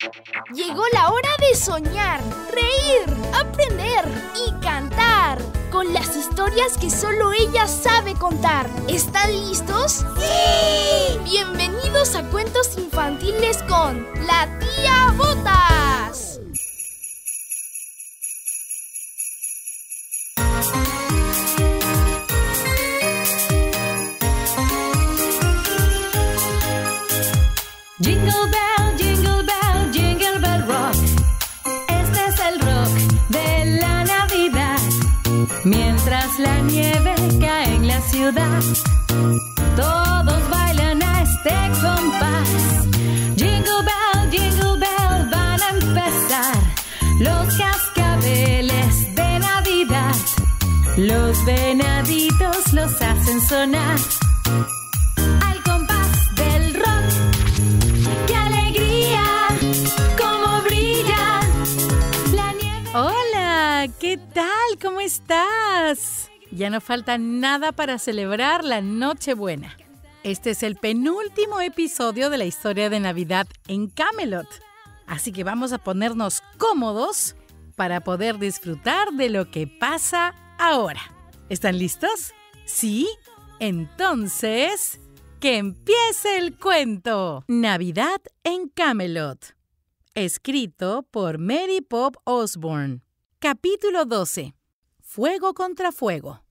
Llegó la hora de soñar, reír, aprender y cantar con las historias que solo ella sabe contar. ¿Están listos? ¡Sí! Bienvenidos a Cuentos Infantiles con la Tía Botas. Jingle bell, jingle bell rock. Este es el rock de la Navidad. Mientras la nieve cae en la ciudad, todos bailan a este compás. Jingle bell, van a empezar los cascabeles de Navidad. Los venaditos los hacen sonar al compás del rock. ¡Qué alegría! ¡Cómo brilla la nieve! Hola, ¿qué tal? ¿Cómo estás? Ya no falta nada para celebrar la Nochebuena. Este es el penúltimo episodio de la historia de Navidad en Camelot. Así que vamos a ponernos cómodos para poder disfrutar de lo que pasa ahora. ¿Están listos? ¿Sí? Entonces, ¡que empiece el cuento! Navidad en Camelot. Escrito por Mary Pope Osborne. Capítulo 12. Fuego contra fuego.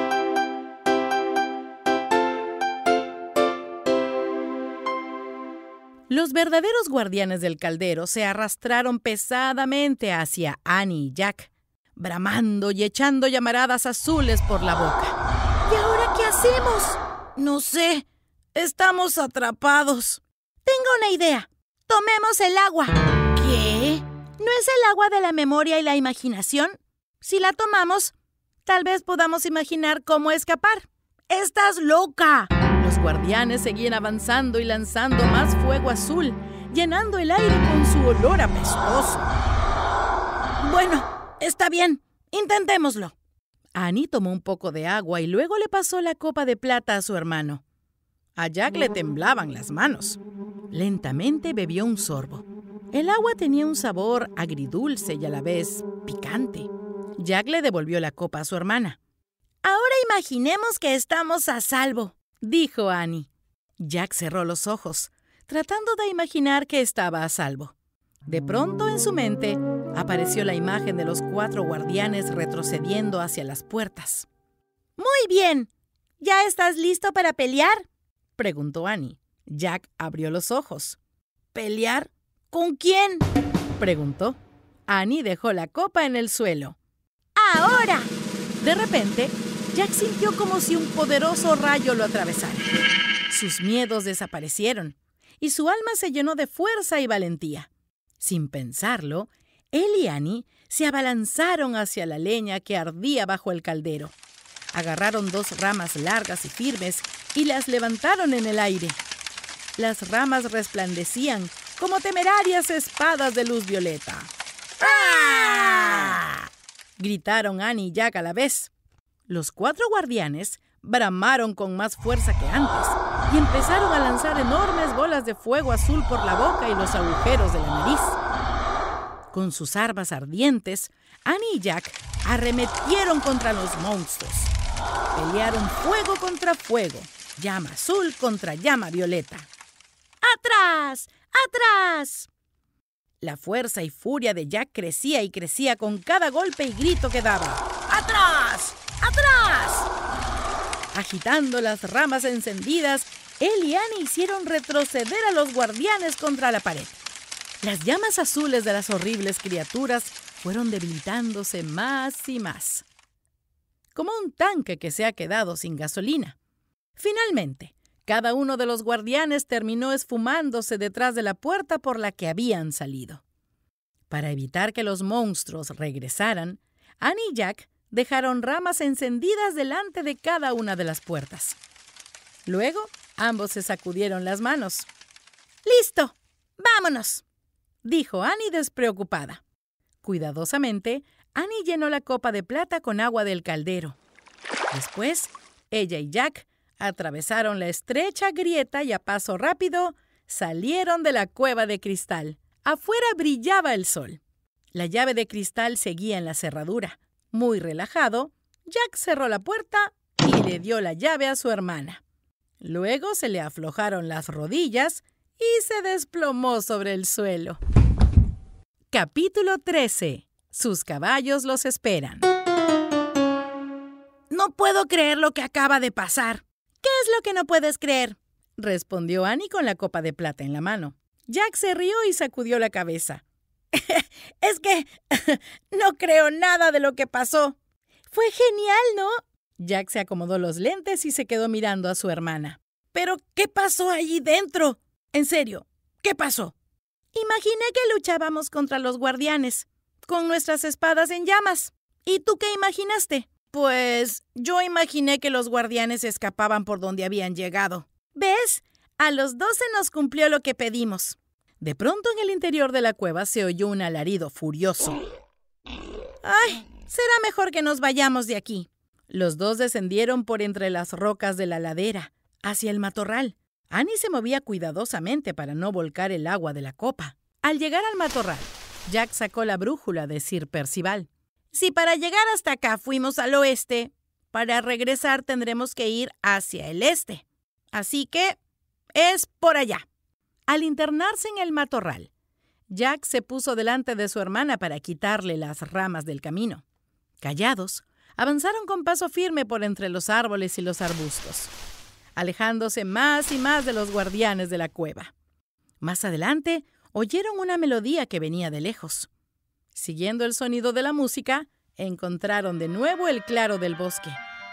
Los verdaderos guardianes del caldero se arrastraron pesadamente hacia Annie y Jack, bramando y echando llamaradas azules por la boca. ¿Y ahora qué hacemos? No sé. Estamos atrapados. Tengo una idea. Tomemos el agua. ¿Qué? ¿No es el agua de la memoria y la imaginación? Si la tomamos, tal vez podamos imaginar cómo escapar. ¡Estás loca! Los guardianes seguían avanzando y lanzando más fuego azul, llenando el aire con su olor apestoso. Bueno, está bien. Intentémoslo. Annie tomó un poco de agua y luego le pasó la copa de plata a su hermano. A Jack le temblaban las manos. Lentamente bebió un sorbo. El agua tenía un sabor agridulce y a la vez picante. Jack le devolvió la copa a su hermana. «Ahora imaginemos que estamos a salvo», dijo Annie. Jack cerró los ojos, tratando de imaginar que estaba a salvo. De pronto, en su mente, apareció la imagen de los 4 guardianes retrocediendo hacia las puertas. «Muy bien. ¿Ya estás listo para pelear?», preguntó Annie. Jack abrió los ojos. «¿Pelear? ¿Con quién?», preguntó. Annie dejó la copa en el suelo. «¡Ahora!». De repente, Jack sintió como si un poderoso rayo lo atravesara. Sus miedos desaparecieron y su alma se llenó de fuerza y valentía. Sin pensarlo, él y Annie se abalanzaron hacia la leña que ardía bajo el caldero. Agarraron 2 ramas largas y firmes y las levantaron en el aire. Las ramas resplandecían como temerarias espadas de luz violeta. ¡Ah!, gritaron Annie y Jack a la vez. Los 4 guardianes bramaron con más fuerza que antes y empezaron a lanzar enormes bolas de fuego azul por la boca y los agujeros de la nariz. Con sus armas ardientes, Annie y Jack arremetieron contra los monstruos. Pelearon fuego contra fuego, llama azul contra llama violeta. ¡Atrás! ¡Atrás! La fuerza y furia de Jack crecía y crecía con cada golpe y grito que daba. ¡Atrás! ¡Atrás! Agitando las ramas encendidas, él y Annie hicieron retroceder a los guardianes contra la pared. Las llamas azules de las horribles criaturas fueron debilitándose más y más, como un tanque que se ha quedado sin gasolina. Finalmente, cada uno de los guardianes terminó esfumándose detrás de la puerta por la que habían salido. Para evitar que los monstruos regresaran, Annie y Jack dejaron ramas encendidas delante de cada una de las puertas. Luego, ambos se sacudieron las manos. «¡Listo! ¡Vámonos!», dijo Annie despreocupada. Cuidadosamente, Annie llenó la copa de plata con agua del caldero. Después, ella y Jack atravesaron la estrecha grieta y a paso rápido salieron de la cueva de cristal, Afuera brillaba el sol. La llave de cristal seguía en la cerradura. Muy relajado, Jack cerró la puerta y le dio la llave a su hermana. Luego se le aflojaron las rodillas y se desplomó sobre el suelo. Capítulo 13. Sus caballos los esperan. No puedo creer lo que acaba de pasar. ¿Qué es lo que no puedes creer?, respondió Annie con la copa de plata en la mano. Jack se rió y sacudió la cabeza. Es que no creo nada de lo que pasó. Fue genial, ¿no? Jack se acomodó los lentes y se quedó mirando a su hermana. ¿Pero qué pasó allí dentro? En serio, ¿qué pasó? Imaginé que luchábamos contra los guardianes, con nuestras espadas en llamas. ¿Y tú qué imaginaste? Pues yo imaginé que los guardianes escapaban por donde habían llegado. ¿Ves? A los dos se nos cumplió lo que pedimos. De pronto en el interior de la cueva se oyó un alarido furioso. ¡Ay! Será mejor que nos vayamos de aquí. Los dos descendieron por entre las rocas de la ladera, hacia el matorral. Annie se movía cuidadosamente para no volcar el agua de la copa. Al llegar al matorral, Jack sacó la brújula de Sir Percival. Si para llegar hasta acá fuimos al oeste, para regresar tendremos que ir hacia el este. Así que es por allá. Al internarse en el matorral, Jack se puso delante de su hermana para quitarle las ramas del camino. Callados, avanzaron con paso firme por entre los árboles y los arbustos, alejándose más y más de los guardianes de la cueva. Más adelante, oyeron una melodía que venía de lejos. Siguiendo el sonido de la música, encontraron de nuevo el claro del bosque.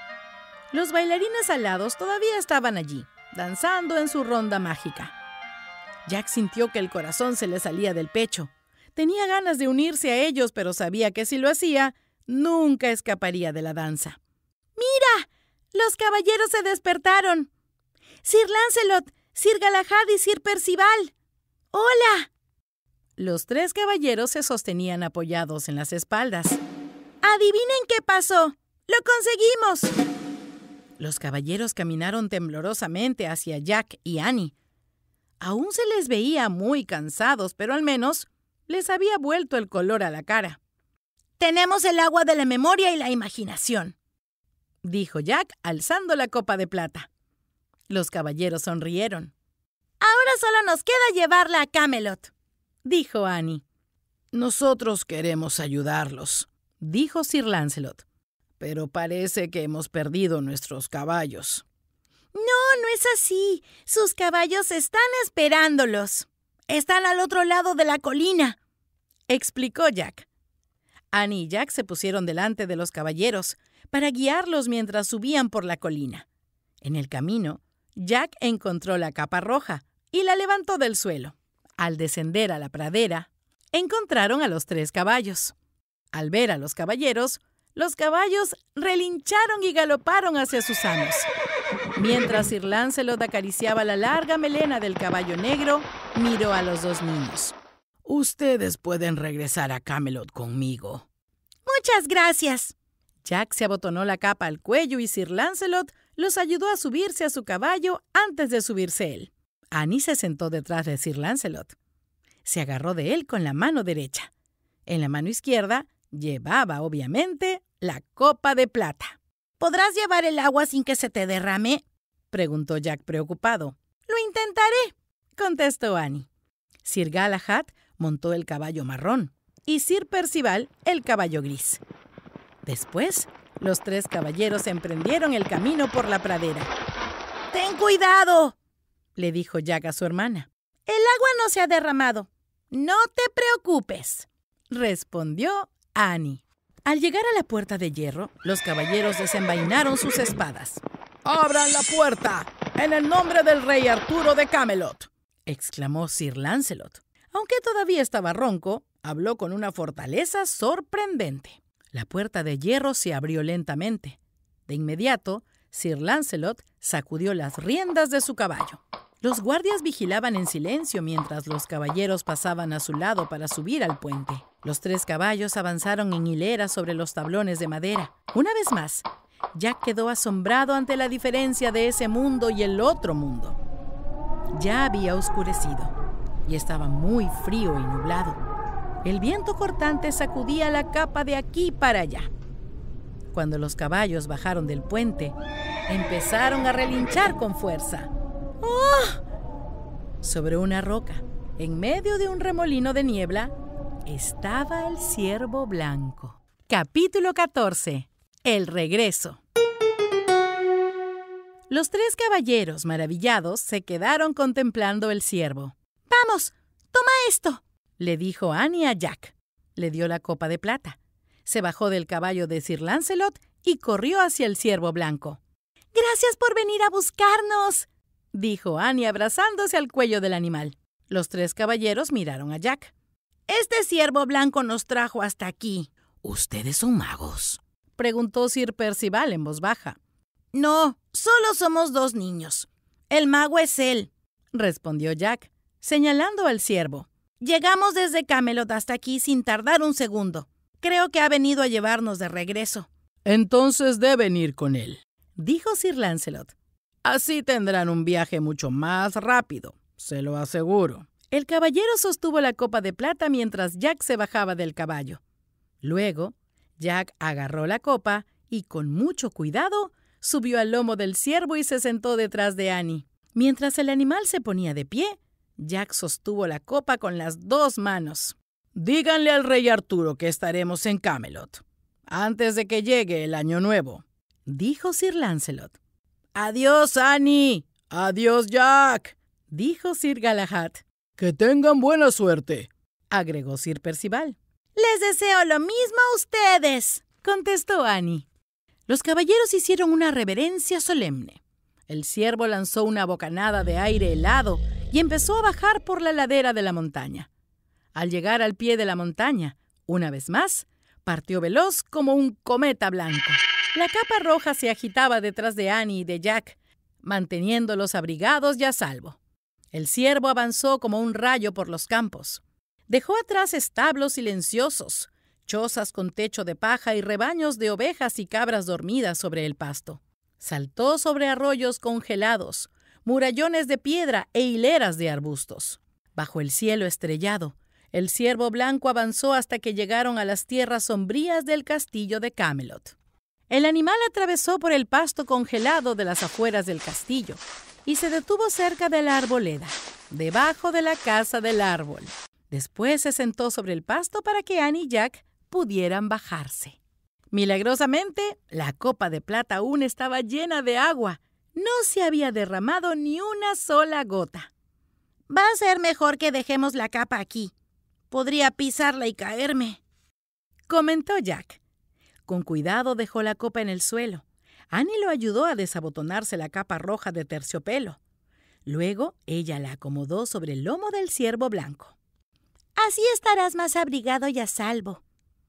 Los bailarines alados todavía estaban allí, danzando en su ronda mágica. Jack sintió que el corazón se le salía del pecho. Tenía ganas de unirse a ellos, pero sabía que si lo hacía, nunca escaparía de la danza. ¡Mira! ¡Los caballeros se despertaron! ¡Sir Lancelot, Sir Galahad y Sir Percival! ¡Hola! Los tres caballeros se sostenían apoyados en las espaldas. ¡Adivinen qué pasó! ¡Lo conseguimos! Los caballeros caminaron temblorosamente hacia Jack y Annie. Aún se les veía muy cansados, pero al menos les había vuelto el color a la cara. «Tenemos el agua de la memoria y la imaginación», dijo Jack alzando la copa de plata. Los caballeros sonrieron. «Ahora solo nos queda llevarla a Camelot», dijo Annie. «Nosotros queremos ayudarlos», dijo Sir Lancelot. «Pero parece que hemos perdido nuestros caballos». No es así. Sus caballos están esperándolos. Están al otro lado de la colina», explicó Jack. Annie y Jack se pusieron delante de los caballeros para guiarlos mientras subían por la colina. En el camino, Jack encontró la capa roja y la levantó del suelo. Al descender a la pradera, encontraron a los tres caballos. Al ver a los caballeros relincharon y galoparon hacia sus amos. Mientras Sir Lancelot acariciaba la larga melena del caballo negro, miró a los dos niños. «Ustedes pueden regresar a Camelot conmigo». «Muchas gracias». Jack se abotonó la capa al cuello y Sir Lancelot los ayudó a subirse a su caballo antes de subirse él. Annie se sentó detrás de Sir Lancelot. Se agarró de él con la mano derecha. En la mano izquierda llevaba, obviamente, la copa de plata. ¿Podrás llevar el agua sin que se te derrame?, preguntó Jack preocupado. «Lo intentaré», contestó Annie. Sir Galahad montó el caballo marrón y Sir Percival el caballo gris. Después, los tres caballeros emprendieron el camino por la pradera. «Ten cuidado», le dijo Jack a su hermana. «El agua no se ha derramado. No te preocupes», respondió Annie. Al llegar a la puerta de hierro, los caballeros desenvainaron sus espadas. «¡Abran la puerta! ¡En el nombre del rey Arturo de Camelot!», exclamó Sir Lancelot. Aunque todavía estaba ronco, habló con una fortaleza sorprendente. La puerta de hierro se abrió lentamente. De inmediato, Sir Lancelot sacudió las riendas de su caballo. Los guardias vigilaban en silencio mientras los caballeros pasaban a su lado para subir al puente. Los tres caballos avanzaron en hilera sobre los tablones de madera. Una vez más, Jack quedó asombrado ante la diferencia de ese mundo y el otro mundo. Ya había oscurecido. y estaba muy frío y nublado. El viento cortante sacudía la capa de aquí para allá. Cuando los caballos bajaron del puente, empezaron a relinchar con fuerza. ¡Oh! Sobre una roca, en medio de un remolino de niebla, estaba el ciervo blanco. Capítulo 14. El regreso. Los 3 caballeros, maravillados, se quedaron contemplando el ciervo. «¡Vamos! ¡Toma esto!», le dijo Annie a Jack. Le dio la copa de plata. Se bajó del caballo de Sir Lancelot y corrió hacia el ciervo blanco. «¡Gracias por venir a buscarnos!», dijo Annie abrazándose al cuello del animal. Los 3 caballeros miraron a Jack. «Este ciervo blanco nos trajo hasta aquí». «¿Ustedes son magos?», preguntó Sir Percival en voz baja. «No, solo somos 2 niños. El mago es él», respondió Jack, señalando al ciervo. «Llegamos desde Camelot hasta aquí sin tardar un segundo. Creo que ha venido a llevarnos de regreso». «Entonces deben ir con él», dijo Sir Lancelot. «Así tendrán un viaje mucho más rápido, se lo aseguro». El caballero sostuvo la copa de plata mientras Jack se bajaba del caballo. Luego, Jack agarró la copa y, con mucho cuidado, subió al lomo del ciervo y se sentó detrás de Annie. Mientras el animal se ponía de pie, Jack sostuvo la copa con las 2 manos. «Díganle al rey Arturo que estaremos en Camelot, antes de que llegue el año nuevo», dijo Sir Lancelot. «Adiós, Annie. Adiós, Jack», dijo Sir Galahad. «Que tengan buena suerte», agregó Sir Percival. «Les deseo lo mismo a ustedes», contestó Annie. Los caballeros hicieron una reverencia solemne. El ciervo lanzó una bocanada de aire helado y empezó a bajar por la ladera de la montaña. Al llegar al pie de la montaña, una vez más, partió veloz como un cometa blanco. La capa roja se agitaba detrás de Annie y de Jack, manteniéndolos abrigados y a salvo. El ciervo avanzó como un rayo por los campos. Dejó atrás establos silenciosos, chozas con techo de paja y rebaños de ovejas y cabras dormidas sobre el pasto. Saltó sobre arroyos congelados, murallones de piedra e hileras de arbustos. Bajo el cielo estrellado, el ciervo blanco avanzó hasta que llegaron a las tierras sombrías del castillo de Camelot. El animal atravesó por el pasto congelado de las afueras del castillo y se detuvo cerca de la arboleda, debajo de la casa del árbol. Después se sentó sobre el pasto para que Annie y Jack pudieran bajarse. Milagrosamente, la copa de plata aún estaba llena de agua. No se había derramado ni una sola gota. «Va a ser mejor que dejemos la capa aquí. Podría pisarla y caerme», comentó Jack. Con cuidado dejó la copa en el suelo. Annie lo ayudó a desabotonarse la capa roja de terciopelo. Luego, ella la acomodó sobre el lomo del ciervo blanco. «Así estarás más abrigado y a salvo»,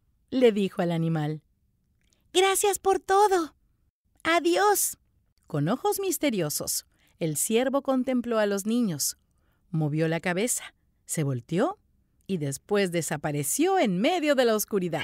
le dijo al animal. «Gracias por todo. Adiós». Con ojos misteriosos, el ciervo contempló a los niños, movió la cabeza, se volteó y después desapareció en medio de la oscuridad.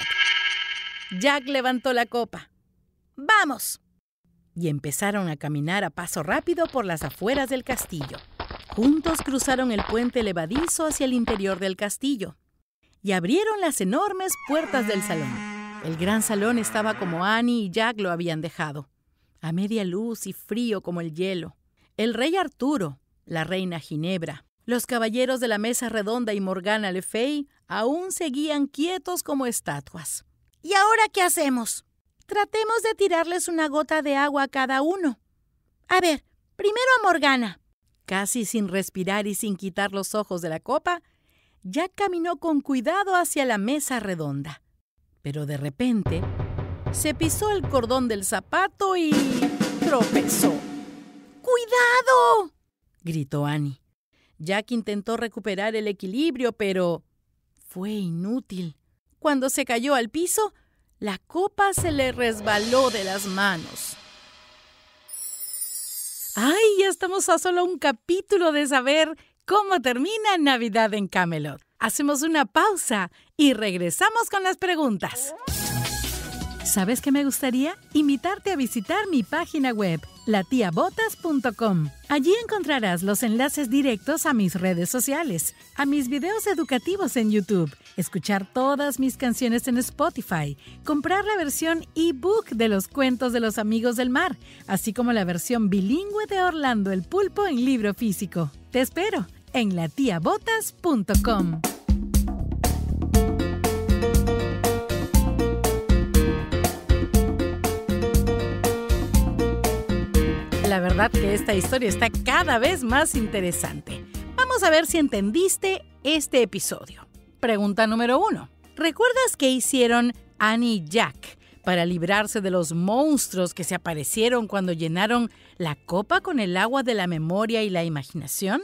Jack levantó la copa. «¡Vamos!» Y empezaron a caminar a paso rápido por las afueras del castillo. Juntos cruzaron el puente levadizo hacia el interior del castillo y abrieron las enormes puertas del salón. El gran salón estaba como Annie y Jack lo habían dejado, a media luz y frío como el hielo. El rey Arturo, la reina Ginebra, los caballeros de la mesa redonda y Morgana Le Fay aún seguían quietos como estatuas. «¿Y ahora qué hacemos?» «Tratemos de tirarles una gota de agua a cada uno. A ver, primero a Morgana». Casi sin respirar y sin quitar los ojos de la copa, Jack caminó con cuidado hacia la mesa redonda. Pero de repente, se pisó el cordón del zapato y tropezó. «¡Cuidado!», gritó Annie. Jack intentó recuperar el equilibrio, pero fue inútil. Cuando se cayó al piso, la copa se le resbaló de las manos. ¡Ay! Ya estamos a solo un capítulo de saber cómo termina Navidad en Camelot. Hacemos una pausa y regresamos con las preguntas. ¿Sabes qué me gustaría? Invitarte a visitar mi página web latiabotas.com. Allí encontrarás los enlaces directos a mis redes sociales, a mis videos educativos en YouTube, escuchar todas mis canciones en Spotify, comprar la versión ebook de los cuentos de los amigos del mar, así como la versión bilingüe de Orlando el Pulpo en libro físico. Te espero en latiabotas.com. La verdad que esta historia está cada vez más interesante. Vamos a ver si entendiste este episodio. Pregunta número 1. ¿Recuerdas qué hicieron Annie y Jack para librarse de los monstruos que se aparecieron cuando llenaron la copa con el agua de la memoria y la imaginación?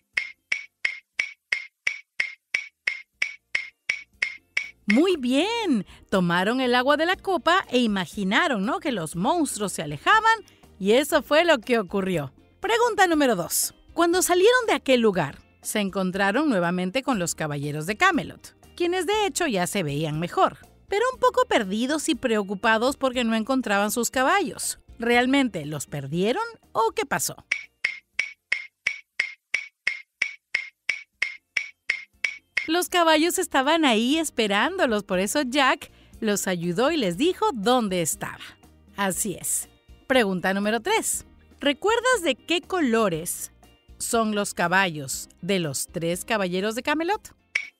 Muy bien, tomaron el agua de la copa e imaginaron, ¿no?, que los monstruos se alejaban y eso fue lo que ocurrió. Pregunta número 2. Cuando salieron de aquel lugar, se encontraron nuevamente con los caballeros de Camelot, quienes de hecho ya se veían mejor, pero un poco perdidos y preocupados porque no encontraban sus caballos. ¿Realmente los perdieron o qué pasó? Los caballos estaban ahí esperándolos, por eso Jack los ayudó y les dijo dónde estaba. Así es. Pregunta número 3. ¿Recuerdas de qué colores son los caballos de los 3 caballeros de Camelot?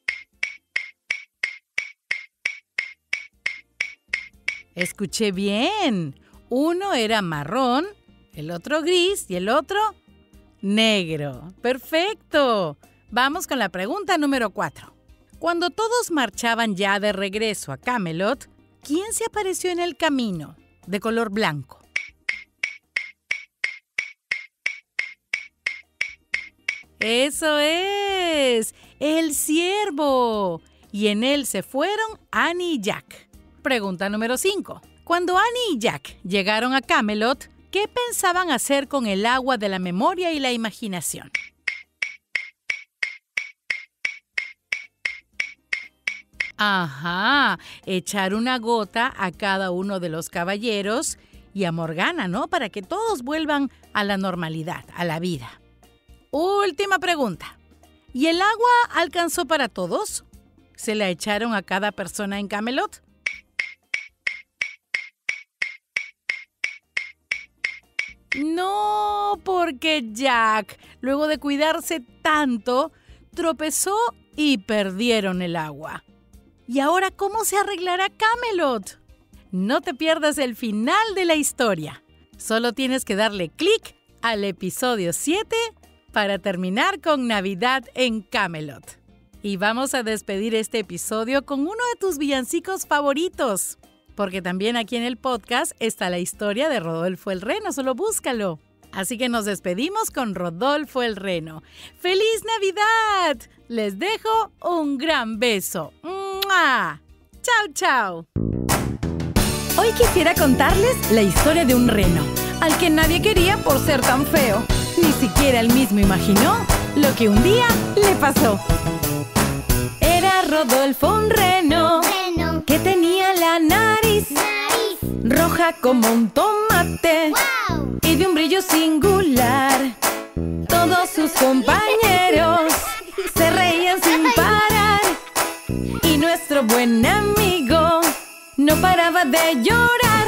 Escuché bien. Uno era marrón, el otro gris y el otro negro. ¡Perfecto! Vamos con la pregunta número 4. Cuando todos marchaban ya de regreso a Camelot, ¿quién se apareció en el camino de color blanco? ¡Eso es! ¡El ciervo! Y en él se fueron Annie y Jack. Pregunta número 5. Cuando Annie y Jack llegaron a Camelot, ¿qué pensaban hacer con el agua de la memoria y la imaginación? Ajá, echar una gota a cada uno de los caballeros y a Morgana, ¿no? Para que todos vuelvan a la normalidad, a la vida. Última pregunta. ¿Y el agua alcanzó para todos? ¿Se la echaron a cada persona en Camelot? No, porque Jack, luego de cuidarse tanto, tropezó y perdieron el agua. ¿Y ahora cómo se arreglará Camelot? No te pierdas el final de la historia. Solo tienes que darle clic al episodio 7 para terminar con Navidad en Camelot. Y vamos a despedir este episodio con uno de tus villancicos favoritos. Porque también aquí en el podcast está la historia de Rodolfo el Reno, solo búscalo. Así que nos despedimos con Rodolfo el Reno. ¡Feliz Navidad! Les dejo un gran beso. ¡Mua! ¡Chao, chao! Hoy quisiera contarles la historia de un reno, al que nadie quería por ser tan feo. Ni siquiera él mismo imaginó lo que un día le pasó. Era Rodolfo un reno que tenía la nariz roja como un tomate. ¡Wow! Y de un brillo singular. Todos sus compañeros se reían sin parar. Y nuestro buen amigo no paraba de llorar.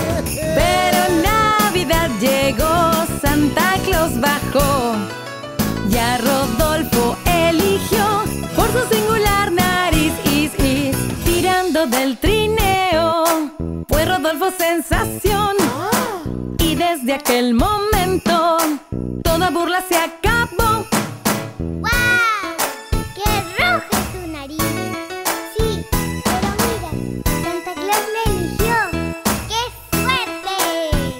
Pero Navidad llegó, Santa Claus bajó. Ya Rodolfo eligió por su singular nariz, tirando del trineo. Fue Rodolfo sensación. Y desde aquel momento toda burla se acabó. ¡Guau! ¡Qué roja es tu nariz! Sí, pero mira, Santa Claus me eligió. ¡Qué suerte!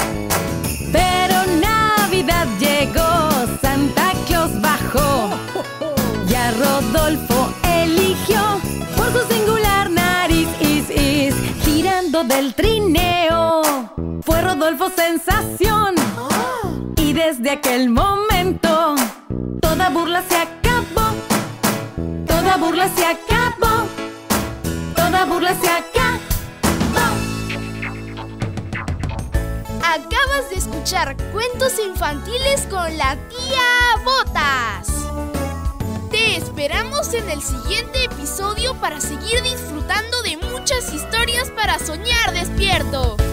Pero Navidad llegó, Santa Claus bajó. Ya Rodolfo eligió por su singular nariz, tirando del trineo. Fue Rodolfo sensación. Y desde aquel momento toda burla se acabó. Toda burla se acabó. Toda burla se acabó. Acabas de escuchar Cuentos Infantiles con la Tía Botas. Te esperamos en el siguiente episodio para seguir disfrutando de muchas historias para soñar despierto.